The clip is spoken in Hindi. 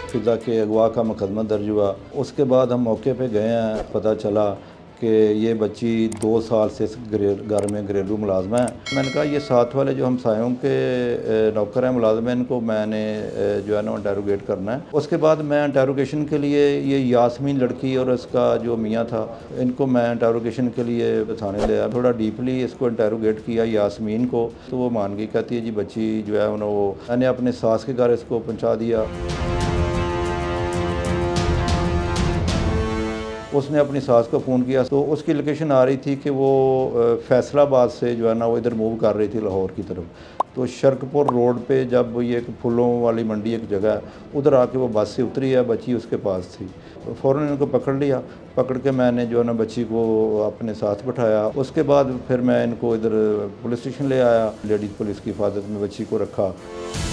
फिजा के अगवा का मुकदमा दर्ज हुआ। उसके बाद हम मौके पे गए हैं, पता चला कि ये बच्ची 2 साल से इस घर में घरेलू मुलाजमा है। मैंने कहा ये साथ वाले जो हमसायों के नौकर हैं मुलाजम हैं, इनको मैंने जो है ना इंटेरोगेट करना है। उसके बाद मैं इंटेरोगेशन के लिए ये यास्मीन लड़की और इसका जो मियाँ था, इनको मैं इंटेरोगेशन के लिए थाने ले आया। थोड़ा डीपली इसको इंटेरोगेट किया यास्मीन को, तो वो मान गई, कहती है जी बच्ची जो है वो मैंने अपने सास के घर इसको पहुँचा दिया। उसने अपनी सास को फ़ोन किया तो उसकी लोकेशन आ रही थी कि वो फैसलाबाद से जो है ना वो इधर मूव कर रही थी लाहौर की तरफ। तो शर्कपुर रोड पे जब ये एक फूलों वाली मंडी एक जगह है, उधर आके वो बस से उतरी है, बच्ची उसके पास थी। तो फ़ौरन इनको पकड़ लिया। पकड़ के मैंने जो है ना बच्ची को अपने साथ बिठाया। उसके बाद फिर मैं इनको इधर पुलिस स्टेशन ले आया। लेडीज़ पुलिस की हिफाजत में बच्ची को रखा।